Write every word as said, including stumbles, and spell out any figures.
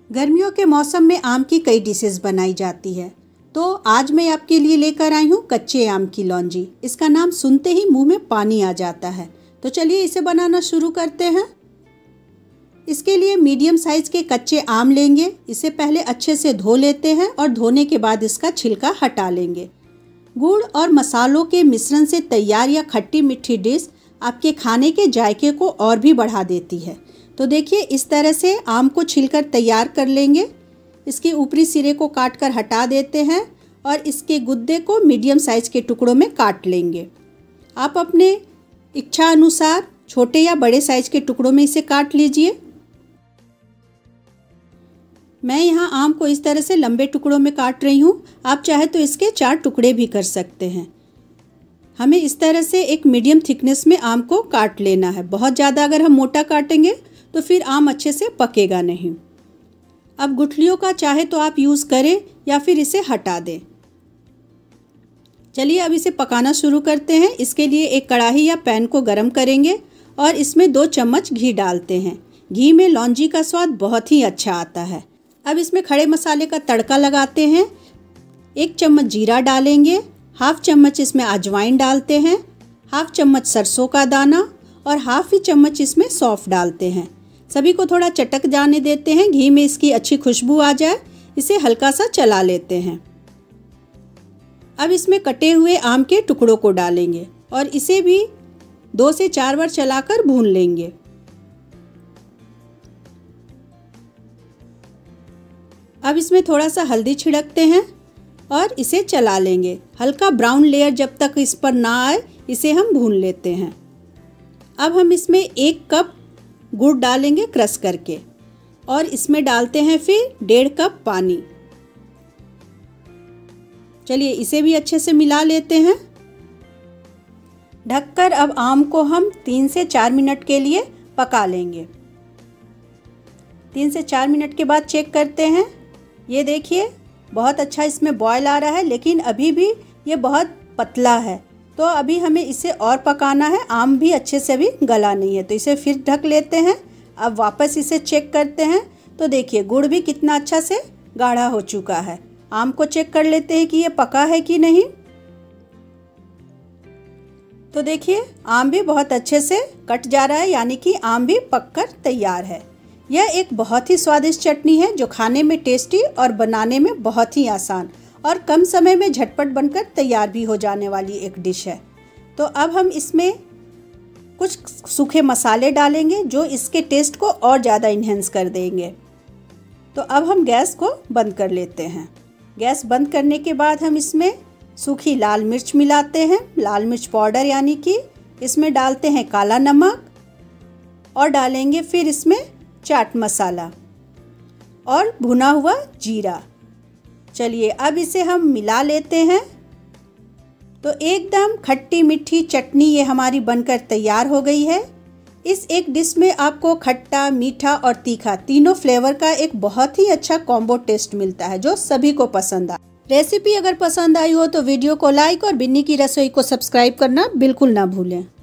गर्मियों के मौसम में आम की कई डिशेस बनाई जाती है। तो आज मैं आपके लिए लेकर आई हूँ कच्चे आम की लौंजी। इसका नाम सुनते ही मुंह में पानी आ जाता है। तो चलिए इसे बनाना शुरू करते हैं। इसके लिए मीडियम साइज़ के कच्चे आम लेंगे। इसे पहले अच्छे से धो लेते हैं और धोने के बाद इसका छिलका हटा लेंगे। गुड़ और मसालों के मिश्रण से तैयार यह खट्टी मीठी डिश आपके खाने के जायके को और भी बढ़ा देती है। तो देखिए इस तरह से आम को छीलकर तैयार कर लेंगे। इसके ऊपरी सिरे को काटकर हटा देते हैं और इसके गुद्दे को मीडियम साइज़ के टुकड़ों में काट लेंगे। आप अपने इच्छा अनुसार छोटे या बड़े साइज़ के टुकड़ों में इसे काट लीजिए। मैं यहाँ आम को इस तरह से लंबे टुकड़ों में काट रही हूँ। आप चाहे तो इसके चार टुकड़े भी कर सकते हैं। हमें इस तरह से एक मीडियम थिकनेस में आम को काट लेना है। बहुत ज़्यादा अगर हम मोटा काटेंगे तो फिर आम अच्छे से पकेगा नहीं। अब गुठलियों का चाहे तो आप यूज़ करें या फिर इसे हटा दें। चलिए अब इसे पकाना शुरू करते हैं। इसके लिए एक कढ़ाई या पैन को गरम करेंगे और इसमें दो चम्मच घी डालते हैं। घी में लौंजी का स्वाद बहुत ही अच्छा आता है। अब इसमें खड़े मसाले का तड़का लगाते हैं। एक चम्मच जीरा डालेंगे, हाफ चम्मच इसमें अजवाइन डालते हैं, हाफ चम्मच सरसों का दाना और हाफ ही चम्मच इसमें सौंफ डालते हैं। सभी को थोड़ा चटक जाने देते हैं। घी में इसकी अच्छी खुशबू आ जाए इसे हल्का सा चला लेते हैं। अब इसमें कटे हुए आम के टुकड़ों को डालेंगे और इसे भी दो से चार बार चलाकर भून लेंगे। अब इसमें थोड़ा सा हल्दी छिड़कते हैं और इसे चला लेंगे। हल्का ब्राउन लेयर जब तक इस पर ना आए इसे हम भून लेते हैं। अब हम इसमें एक कप गुड़ डालेंगे क्रश करके और इसमें डालते हैं फिर डेढ़ कप पानी। चलिए इसे भी अच्छे से मिला लेते हैं। ढककर अब आम को हम तीन से चार मिनट के लिए पका लेंगे। तीन से चार मिनट के बाद चेक करते हैं। ये देखिए बहुत अच्छा इसमें बॉयल आ रहा है, लेकिन अभी भी ये बहुत पतला है। तो अभी हमें इसे और पकाना है। आम भी अच्छे से अभी गला नहीं है, तो इसे फिर ढक लेते हैं। अब वापस इसे चेक करते हैं। तो देखिए गुड़ भी कितना अच्छा से गाढ़ा हो चुका है। आम को चेक कर लेते हैं कि ये पका है कि नहीं। तो देखिए आम भी बहुत अच्छे से कट जा रहा है, यानी कि आम भी पककर तैयार है। यह एक बहुत ही स्वादिष्ट चटनी है जो खाने में टेस्टी और बनाने में बहुत ही आसान और कम समय में झटपट बनकर तैयार भी हो जाने वाली एक डिश है। तो अब हम इसमें कुछ सूखे मसाले डालेंगे जो इसके टेस्ट को और ज़्यादा इन्हेंस कर देंगे। तो अब हम गैस को बंद कर लेते हैं। गैस बंद करने के बाद हम इसमें सूखी लाल मिर्च मिलाते हैं, लाल मिर्च पाउडर यानी कि। इसमें डालते हैं काला नमक और डालेंगे फिर इसमें चाट मसाला और भुना हुआ जीरा। चलिए अब इसे हम मिला लेते हैं। तो एकदम खट्टी मीठी चटनी ये हमारी बनकर तैयार हो गई है। इस एक डिश में आपको खट्टा, मीठा और तीखा तीनों फ्लेवर का एक बहुत ही अच्छा कॉम्बो टेस्ट मिलता है जो सभी को पसंद आए। रेसिपी अगर पसंद आई हो तो वीडियो को लाइक और बिन्नी की रसोई को सब्सक्राइब करना बिल्कुल ना भूलें।